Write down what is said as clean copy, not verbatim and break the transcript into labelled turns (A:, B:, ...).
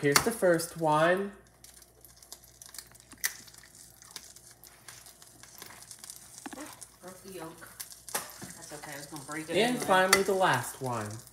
A: here's the first one.
B: Broke the yolk. That's okay. I was going to break it
A: And
B: anyway.
A: finally, the last one.